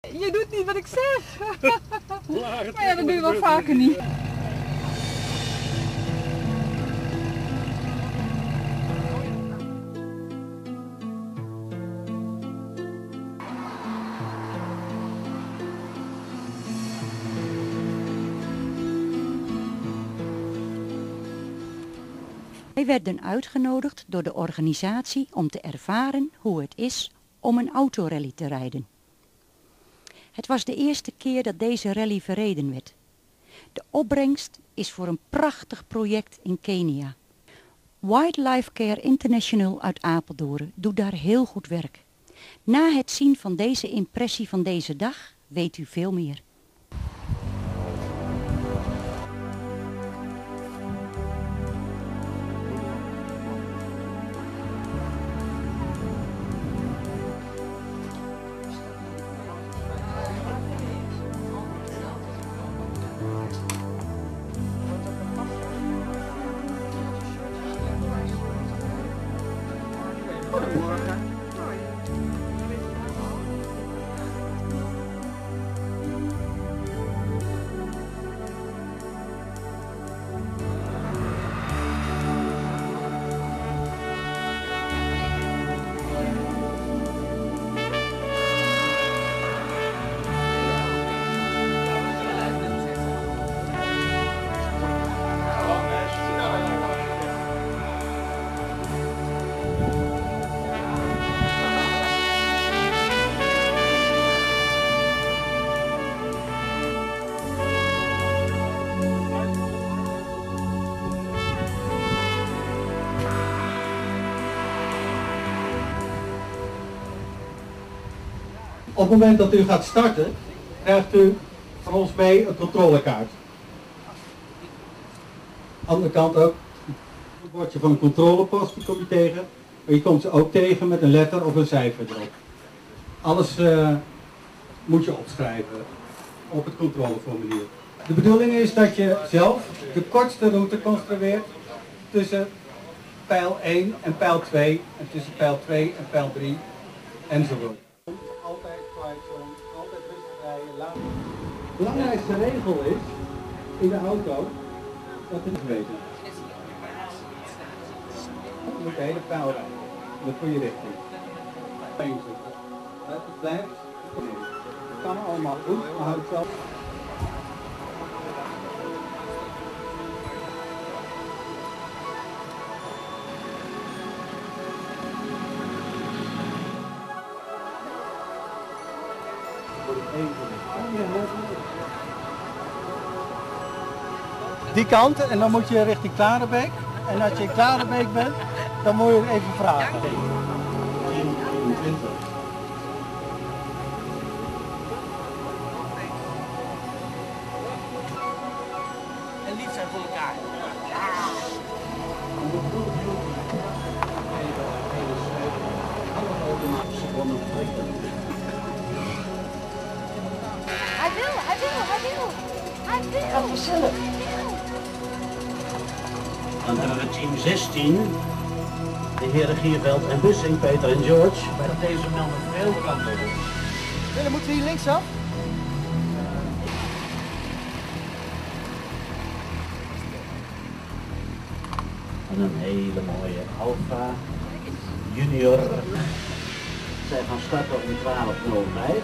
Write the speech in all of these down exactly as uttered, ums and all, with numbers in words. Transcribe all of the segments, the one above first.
Je doet niet wat ik zeg. Maar ja, dat doe je wel vaker niet. Wij werden uitgenodigd door de organisatie om te ervaren hoe het is om een autorally te rijden. Het was de eerste keer dat deze rally verreden werd. De opbrengst is voor een prachtig project in Kenia. Wildlife Care International uit Apeldoorn doet daar heel goed werk. Na het zien van deze impressie van deze dag weet u veel meer. Goedemorgen. Op het moment dat u gaat starten, krijgt u van ons mee een controlekaart. Andere kant ook, een bordje van een controlepost, die kom je tegen. Maar je komt ze ook tegen met een letter of een cijfer erop. Alles uh, moet je opschrijven op het controleformulier. De bedoeling is dat je zelf de kortste route construeert tussen pijl één en pijl twee en tussen pijl twee en pijl drie enzovoort. Altijd quiet zone, altijd rustig rijden, laten. De belangrijkste regel is in de auto dat het is weten. Je moet de hele pijl rijden, in de goede richting. Het blijft, het kan allemaal goed, maar houd het zelf. Die kant en dan moet je richting Klarenbeek. En als je in Klarenbeek bent, dan moet je even vragen. En lief zijn voor elkaar. Hij wil, hij wil, hij wil. Hij wil. Gaat vanzelf. Dan hebben we team zestien. De heren Gierveld en Bussing, Peter en George. Bij dat deze man met veel kant hebben. Willem, moeten we hier linksaf? En een hele mooie Alfa Junior. Zij gaan starten om twaalf nul vijf.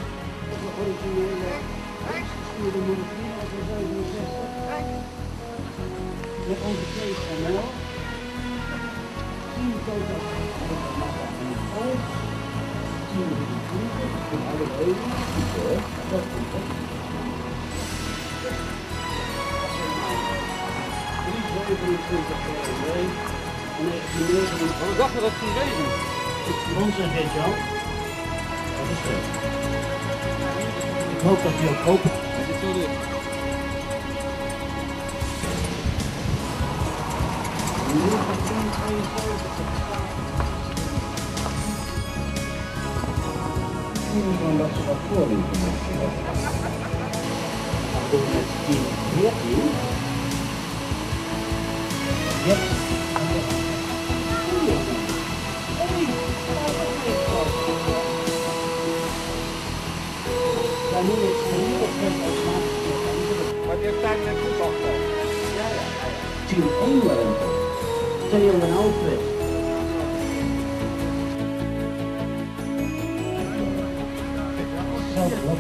Met onze T S M L. tien totaal. tien Ik dacht dat het ging regen. Ons en Geert-Jan. Dat is het. Ik hoop dat hij ook open. Hij zit zo dicht. Gewoon dat ze wat voorinformatie hebben. Dan doen we met team veertien. Yes. Zijn nu is het Maar die heeft tijdelijk voetbal gespeeld. Ja, ja, ja. Team England. Theo en Alfred. Zelfelijk.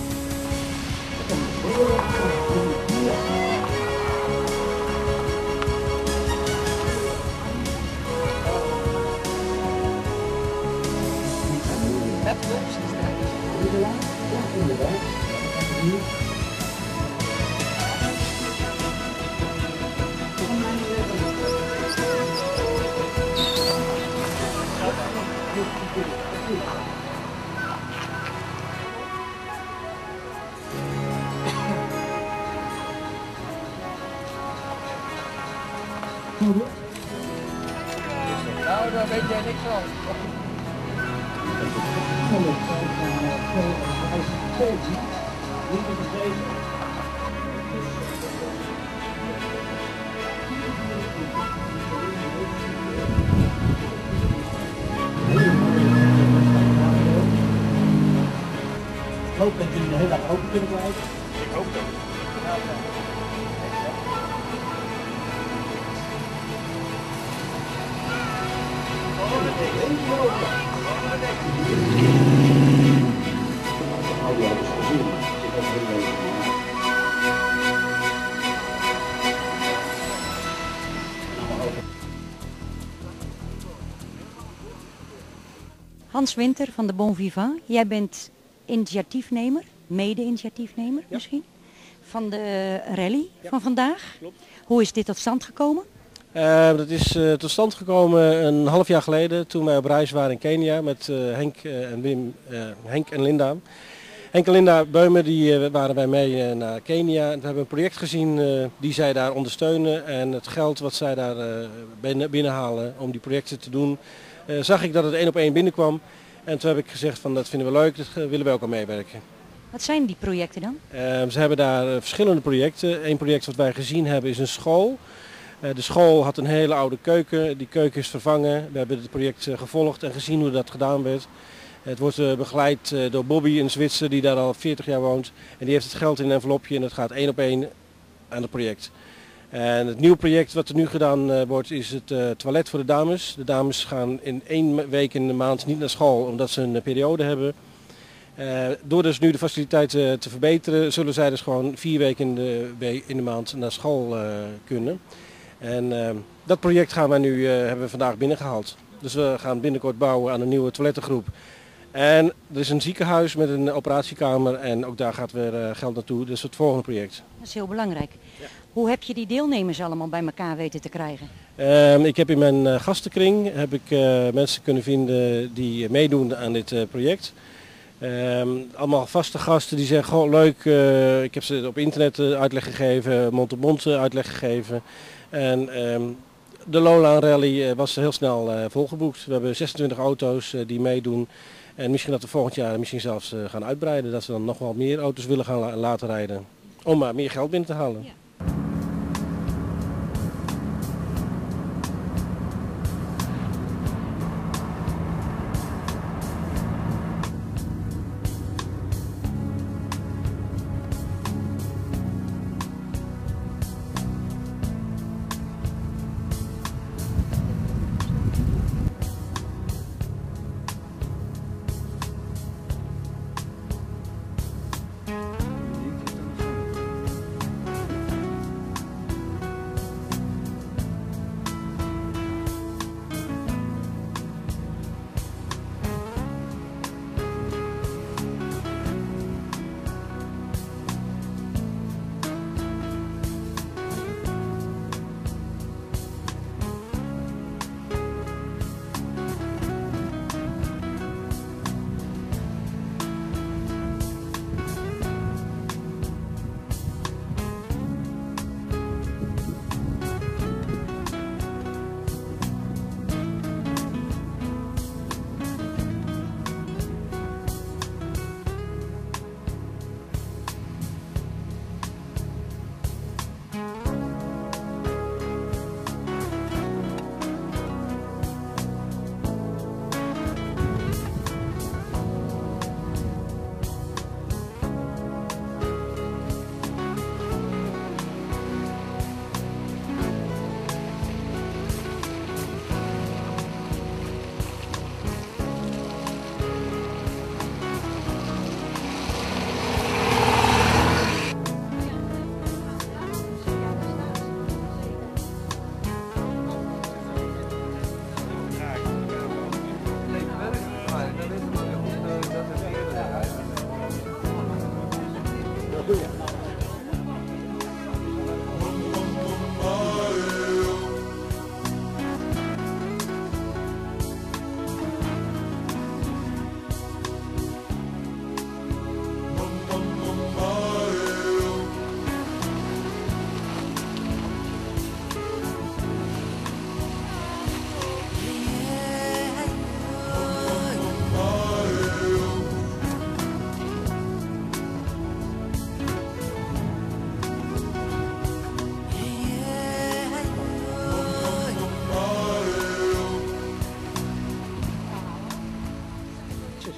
Nou, daar weet jij niks van. Ik hoop dat jullie de hele dag open kunnen blijven. Ik hoop dat. Hans Winter van de Bon Vivant, jij bent initiatiefnemer, mede-initiatiefnemer misschien, van de rally van vandaag. Klopt. Hoe is dit tot stand gekomen? Uh, dat is uh, tot stand gekomen een half jaar geleden toen wij op reis waren in Kenia met uh, Henk, uh, en Wim, uh, Henk en Linda. Henk en Linda Beumer die, uh, waren wij mee uh, naar Kenia. En we hebben een project gezien uh, die zij daar ondersteunen en het geld wat zij daar uh, binnen, binnenhalen om die projecten te doen, uh, zag ik dat het één op één binnenkwam. En toen heb ik gezegd van dat vinden we leuk, daar willen we ook aan meewerken. Wat zijn die projecten dan? Uh, ze hebben daar uh, verschillende projecten. Eén project wat wij gezien hebben is een school. Uh, de school had een hele oude keuken, die keuken is vervangen. We hebben het project uh, gevolgd en gezien hoe dat gedaan werd. Het wordt uh, begeleid uh, door Bobby, een Zwitser die daar al veertig jaar woont. En die heeft het geld in een envelopje en dat gaat één op één aan het project. En het nieuwe project wat er nu gedaan uh, wordt is het uh, toilet voor de dames. De dames gaan in één week in de maand niet naar school omdat ze een uh, periode hebben. Uh, door dus nu de faciliteiten uh, te verbeteren zullen zij dus gewoon vier weken in de, we in de maand naar school uh, kunnen. En uh, dat project gaan wij nu, uh, hebben we vandaag binnengehaald. Dus we gaan binnenkort bouwen aan een nieuwe toilettengroep. En er is een ziekenhuis met een operatiekamer en ook daar gaat weer uh, geld naartoe. Dus het volgende project. Dat is heel belangrijk. Ja. Hoe heb je die deelnemers allemaal bij elkaar weten te krijgen? Uh, ik heb in mijn uh, gastenkring heb ik, uh, mensen kunnen vinden die uh, meedoen aan dit uh, project. Um, allemaal vaste gasten die zeggen, goh leuk, uh, ik heb ze op internet uh, uitleg gegeven, mond-op-mond uh, uitleg gegeven. En um, de Lola Rally uh, was heel snel uh, volgeboekt. We hebben zesentwintig auto's uh, die meedoen. En misschien dat we volgend jaar misschien zelfs uh, gaan uitbreiden, dat we dan nog wel meer auto's willen gaan la laten rijden. Om maar meer geld binnen te halen. Ja.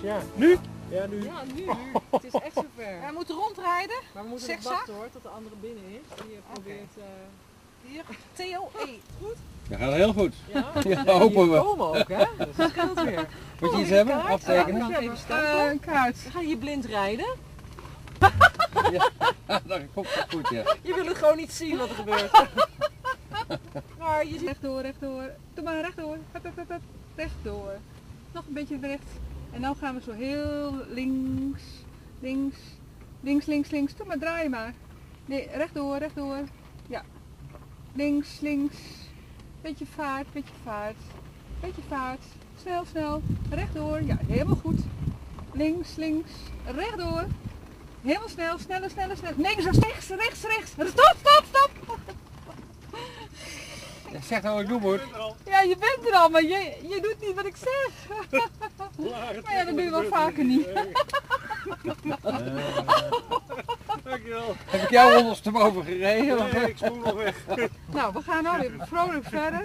Ja. Nu? Ja, nu. Ja, nu. Het is echt zover. We moeten rondrijden. Maar we moeten nog Zigzag? wachten hoor, tot de andere binnen is. Die probeert... Uh... Hier, Theo, hey, goed? Dat gaat heel goed. Ja, Ja, hopen we. komen ook, hè? Dat scheelt weer. Moet je iets hebben? Aftekenen? Ja, even stempelen. Uh, een kaart. Ga je hier blind rijden? Ja, dat komt goed, ja. Je wil het gewoon niet zien wat er gebeurt. Maar je ziet rechtdoor, rechtdoor. Doe maar rechtdoor. Hup, hup, hup, hup. Rechtdoor. Nog een beetje rechts. En dan gaan we zo heel links, links, links, links, links. Doe maar, draai maar. Nee, rechtdoor, rechtdoor. Ja. Links, links. Beetje vaart, beetje vaart. Beetje vaart. Snel, snel. Rechtdoor. Ja, helemaal goed. Links, links. Rechtdoor. Helemaal snel, sneller, sneller, sneller. Links, rechts, rechts, rechts. Stop, stop, stop. Ja, zeg nou wat ik doe, moet. Ja, je bent er al, maar je, je doet niet wat ik zeg. Maar ja, dat doe je wel vaker niet. Dankjewel. Heb ik jou ondersteboven gereden? Nee, ik spoel nog weg. Nou, we gaan nou weer vrolijk verder.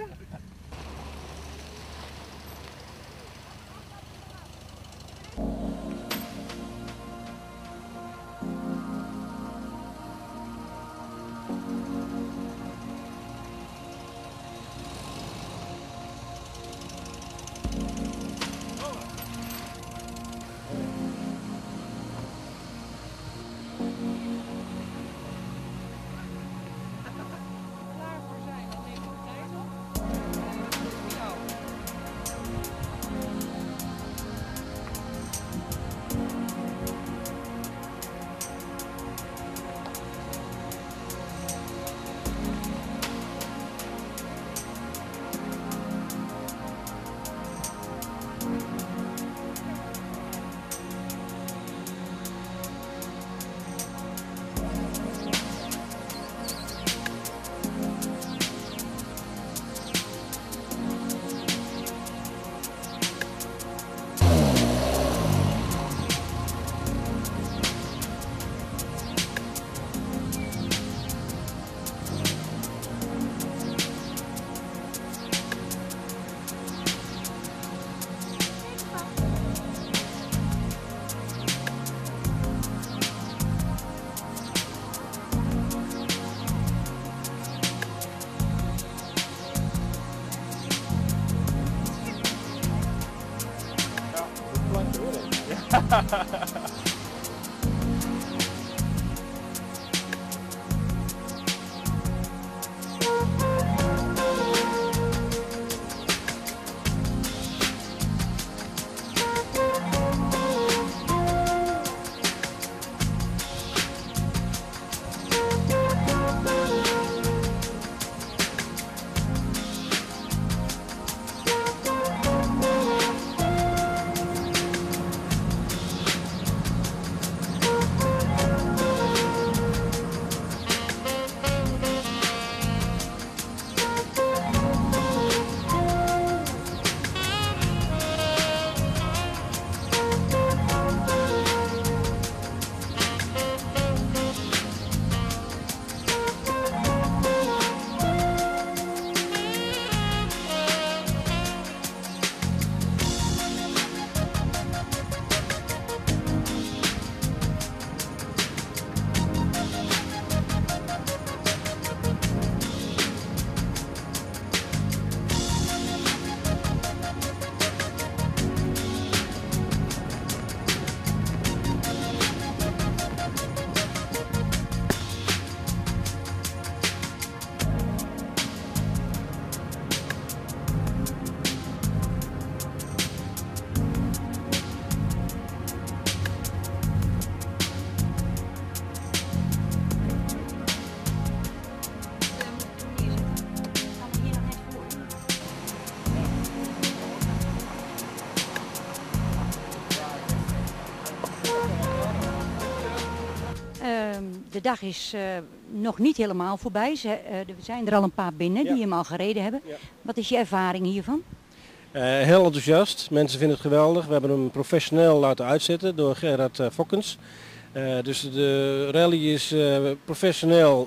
De dag is uh, nog niet helemaal voorbij. Ze, uh, er zijn er al een paar binnen Ja. die hem al gereden hebben. Ja. Wat is je ervaring hiervan? Uh, heel enthousiast. Mensen vinden het geweldig. We hebben hem professioneel laten uitzetten door Gerard uh, Fokkens. Uh, dus de rally is uh, professioneel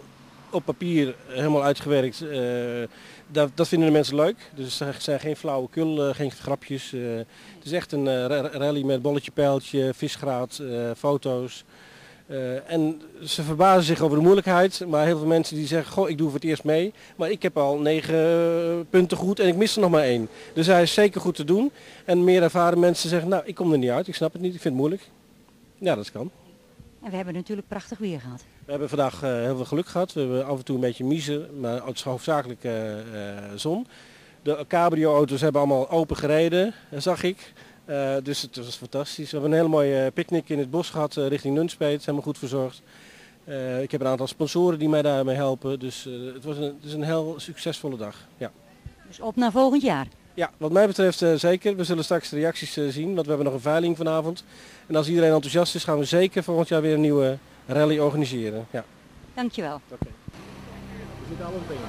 op papier helemaal uitgewerkt. Uh, dat, dat vinden de mensen leuk. Dus er zijn geen flauwekul, uh, geen grapjes. Uh, het is echt een uh, rally met bolletje, pijltje, visgraat, uh, foto's. Uh, en ze verbazen zich over de moeilijkheid, maar heel veel mensen die zeggen, goh, ik doe voor het eerst mee, maar ik heb al negen punten goed en ik mis er nog maar één. Dus hij is zeker goed te doen. En meer ervaren mensen zeggen, nou, ik kom er niet uit, ik snap het niet, ik vind het moeilijk. Ja, dat kan. En we hebben natuurlijk prachtig weer gehad. We hebben vandaag uh, heel veel geluk gehad. We hebben af en toe een beetje miezen, maar het is hoofdzakelijk uh, uh, zon. De cabrio-auto's hebben allemaal open gereden, zag ik. Uh, dus het was fantastisch. We hebben een hele mooie picknick in het bos gehad uh, richting Nunspeet, helemaal goed verzorgd. Uh, ik heb een aantal sponsoren die mij daarmee helpen, dus uh, het was een, het is een heel succesvolle dag. Ja. Dus op naar volgend jaar? Ja, wat mij betreft uh, zeker. We zullen straks de reacties uh, zien, want we hebben nog een veiling vanavond. En als iedereen enthousiast is, gaan we zeker volgend jaar weer een nieuwe rally organiseren. Ja. Dankjewel. Oké. Okay. We zitten alles bij.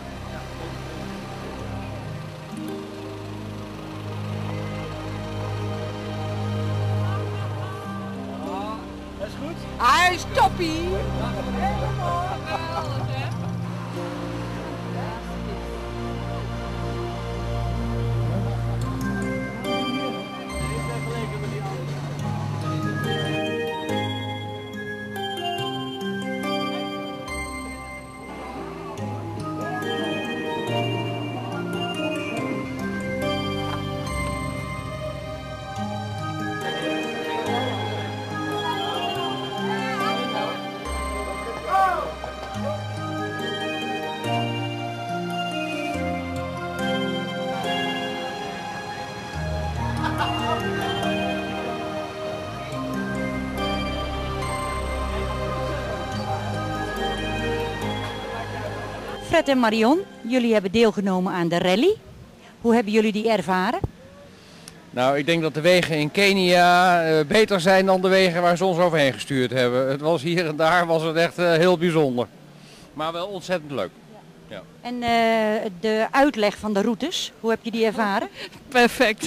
Hij is toppie! Helemaal geweldig, hè? Fred en Marion, jullie hebben deelgenomen aan de rally. Hoe hebben jullie die ervaren? Nou, ik denk dat de wegen in Kenia uh, beter zijn dan de wegen waar ze ons overheen gestuurd hebben. Het was hier en daar was het echt uh, heel bijzonder. Maar wel ontzettend leuk. Ja. En uh, de uitleg van de routes, hoe heb je die ervaren? Perfect.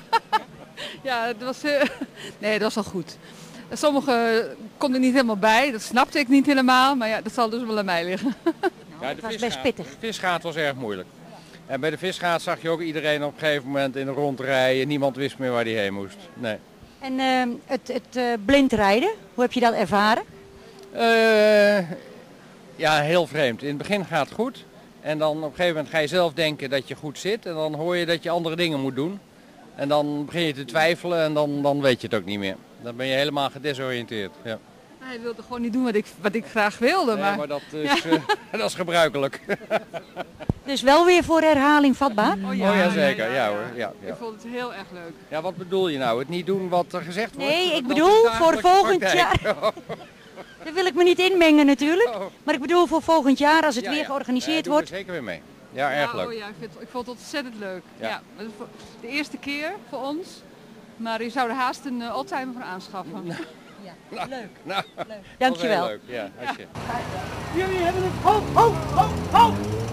Ja, het was, uh, nee, dat was al goed. Sommigen konden er niet helemaal bij, dat snapte ik niet helemaal, maar ja, dat zal dus wel aan mij liggen. Nou, het was best pittig. De visgaat was erg moeilijk. En bij de visgaat zag je ook iedereen op een gegeven moment in de rondrijden. Niemand wist meer waar hij heen moest. Nee. En uh, het, het uh, blind rijden, hoe heb je dat ervaren? Uh, ja, heel vreemd. In het begin gaat het goed. En dan op een gegeven moment ga je zelf denken dat je goed zit. En dan hoor je dat je andere dingen moet doen. En dan begin je te twijfelen en dan, dan weet je het ook niet meer. Dan ben je helemaal gedesoriënteerd. Ja. Hij wilde gewoon niet doen wat ik, wat ik graag wilde. Nee, maar maar dat is, ja. uh, dat is gebruikelijk. Dus wel weer voor herhaling vatbaar? Oh ja, oh, ja zeker. ja, ja, ja, ja. hoor. Ja, ja. Ik vond het heel erg leuk. Ja, wat bedoel je nou? Het niet doen wat er gezegd wordt? Nee, ik Dat bedoel is voor volgend praktijk. jaar. Daar wil ik me niet inmengen natuurlijk. Oh. Maar ik bedoel voor volgend jaar als het Ja, weer ja. georganiseerd Ja, doen wordt. we zeker weer mee. Ja, erg Ja, leuk. oh ja, ik, vind, ik vond het ontzettend leuk. Ja. Ja. Het is voor- de eerste keer voor ons. Maar je zou er haast een uh, oldtimer voor aanschaffen. Ja, leuk. Nou, Dankjewel. dat was heel leuk. Ja, als je... Jullie hebben het... Ho, ho, ho, ho!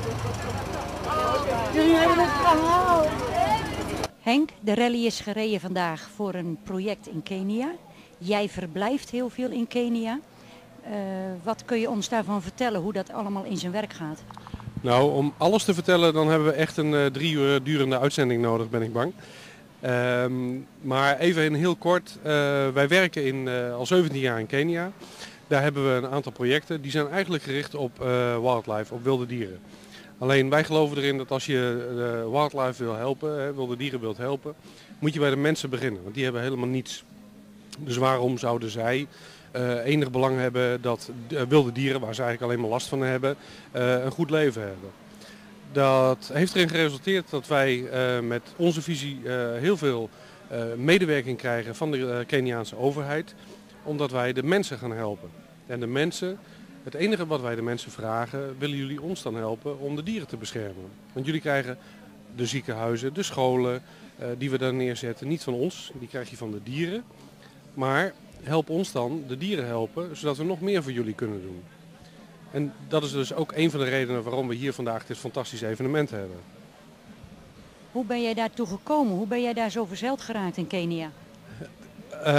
Jullie hebben het gehaald! Henk, de rally is gereden vandaag voor een project in Kenia. Jij verblijft heel veel in Kenia. Uh, wat kun je ons daarvan vertellen, hoe dat allemaal in zijn werk gaat? Nou, om alles te vertellen, dan hebben we echt een uh, drie uur durende uitzending nodig, ben ik bang. Um, maar even in heel kort, uh, wij werken in, uh, al zeventien jaar in Kenia. Daar hebben we een aantal projecten, die zijn eigenlijk gericht op uh, wildlife, op wilde dieren. Alleen wij geloven erin dat als je uh, wildlife wil helpen, hè, wilde dieren wilt helpen, moet je bij de mensen beginnen. Want die hebben helemaal niets. Dus waarom zouden zij uh, enig belang hebben dat uh, wilde dieren, waar ze eigenlijk alleen maar last van hebben, uh, een goed leven hebben. Dat heeft erin geresulteerd dat wij uh, met onze visie uh, heel veel uh, medewerking krijgen van de uh, Keniaanse overheid, omdat wij de mensen gaan helpen. En de mensen, het enige wat wij de mensen vragen, willen jullie ons dan helpen om de dieren te beschermen? Want jullie krijgen de ziekenhuizen, de scholen uh, die we daar neerzetten, niet van ons, die krijg je van de dieren. Maar help ons dan de dieren helpen, zodat we nog meer voor jullie kunnen doen. En dat is dus ook een van de redenen waarom we hier vandaag dit fantastische evenement hebben. Hoe ben jij daartoe gekomen? Hoe ben jij daar zo verzeild geraakt in Kenia?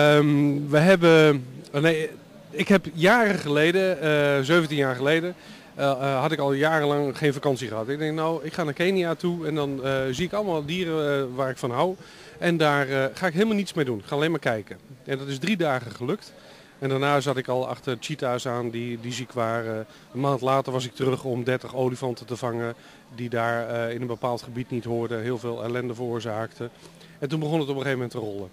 Um, we hebben, nee, ik heb jaren geleden, uh, zeventien jaar geleden, uh, uh, had ik al jarenlang geen vakantie gehad. Ik denk nou, ik ga naar Kenia toe en dan uh, zie ik allemaal dieren uh, waar ik van hou. En daar uh, ga ik helemaal niets mee doen. Ik ga alleen maar kijken. En dat is drie dagen gelukt. En daarna zat ik al achter cheetahs aan die, die ziek waren. Een maand later was ik terug om dertig olifanten te vangen die daar uh, in een bepaald gebied niet hoorden. Heel veel ellende veroorzaakten. En toen begon het op een gegeven moment te rollen.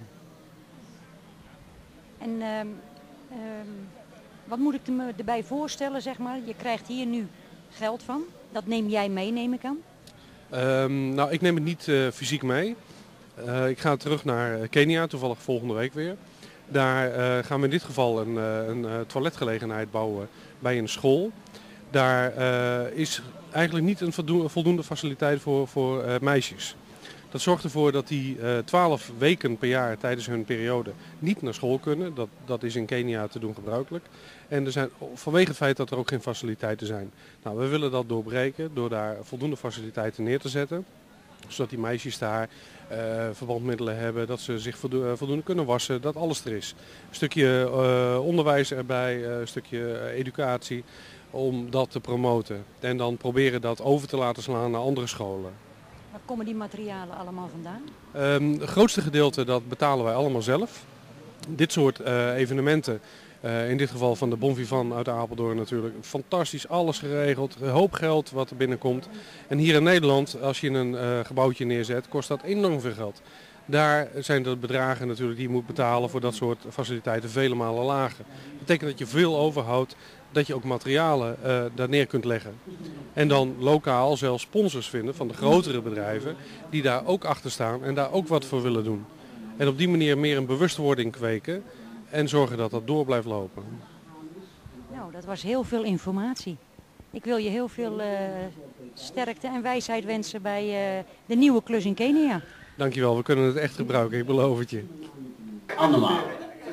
En um, um, wat moet ik me erbij voorstellen, zeg maar? Je krijgt hier nu geld van. Dat neem jij mee, neem ik aan? Um, nou, ik neem het niet uh, fysiek mee. Uh, ik ga terug naar Kenia, toevallig volgende week weer. Daar uh, gaan we in dit geval een, uh, een uh, toiletgelegenheid bouwen bij een school. Daar uh, is eigenlijk niet een voldoende, voldoende faciliteit voor, voor uh, meisjes. Dat zorgt ervoor dat die twaalf uh, weken per jaar tijdens hun periode niet naar school kunnen. Dat, dat is in Kenia te doen gebruikelijk. En er zijn, vanwege het feit dat er ook geen faciliteiten zijn. Nou, we willen dat doorbreken door daar voldoende faciliteiten neer te zetten. Zodat die meisjes daar uh, verbandmiddelen hebben, dat ze zich voldoende kunnen wassen, dat alles er is. Een stukje uh, onderwijs erbij, uh, een stukje uh, educatie om dat te promoten. En dan proberen dat over te laten slaan naar andere scholen. Waar komen die materialen allemaal vandaan? Um, het grootste gedeelte dat betalen wij allemaal zelf. Dit soort uh, evenementen, uh, in dit geval van de Bon Vivant uit Apeldoorn natuurlijk, fantastisch, alles geregeld, een hoop geld wat er binnenkomt. En hier in Nederland, als je een uh, gebouwtje neerzet, kost dat enorm veel geld. Daar zijn de bedragen natuurlijk die je moet betalen voor dat soort faciliteiten vele malen lager. Dat betekent dat je veel overhoudt, dat je ook materialen uh, daar neer kunt leggen. En dan lokaal zelfs sponsors vinden van de grotere bedrijven die daar ook achter staan en daar ook wat voor willen doen. En op die manier meer een bewustwording kweken en zorgen dat dat door blijft lopen. Nou, dat was heel veel informatie. Ik wil je heel veel uh, sterkte en wijsheid wensen bij uh, de nieuwe klus in Kenia. Dankjewel, we kunnen het echt gebruiken, ik beloof het je. Andermaal.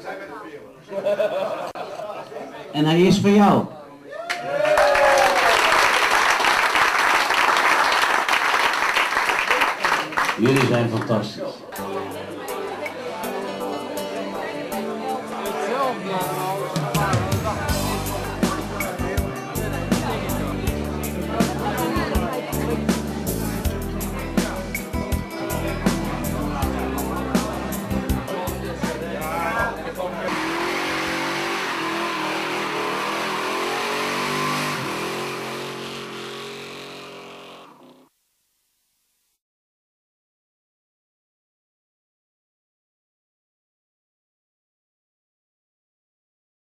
En hij is voor jou. Jullie zijn fantastisch.